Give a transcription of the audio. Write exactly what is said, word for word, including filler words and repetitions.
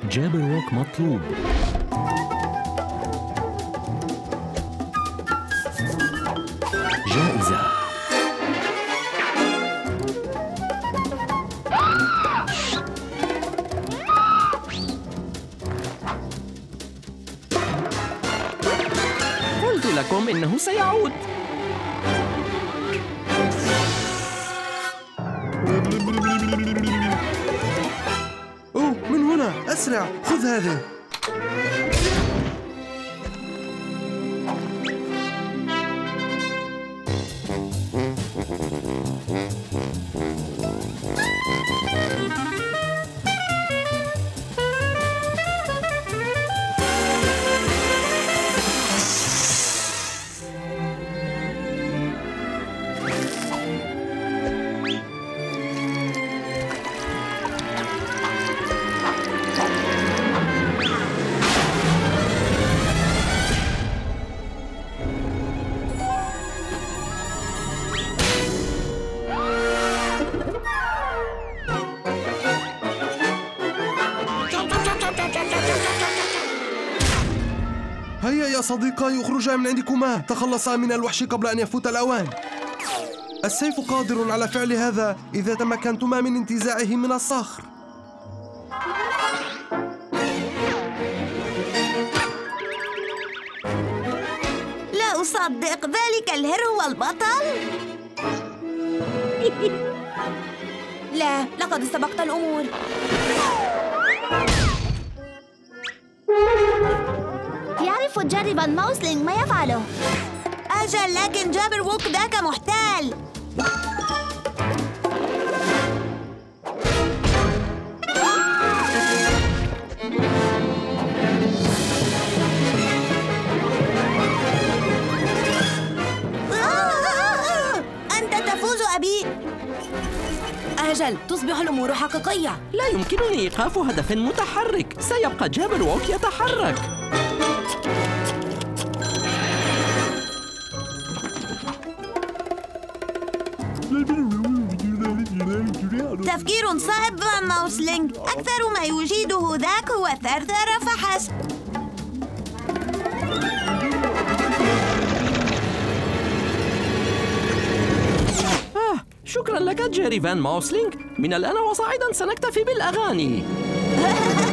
جابروك مطلوب. جائزة. قلت لكم إنه سيعود. أوه، من هنا، أسرع، خذ هذه. هيا يا صديقاي، اخرجا من عندكما، تخلصا من الوحش قبل أن يفوت الأوان. السيف قادر على فعل هذا إذا تمكنتما من انتزاعه من الصخر. لا أصدق، ذلك الهر هو البطل؟ لا، لقد استبقت الأمور. يعرف جاري فان موسلينغ ما يفعله. أجل، لكن جابروك ذاك محتال. أنت تفوز أبي. أجل، تصبح الأمور حقيقية. لا يمكنني إيقاف هدف متحرك، سيبقى جابروك يتحرك. تفكير صعب فان موسلينغ، أكثر ما يجيده ذاك هو الثرثرة فحسب. آه، شكرا لك جيري فان موسلينغ. من الآن وصاعدا سنكتفي بالأغاني.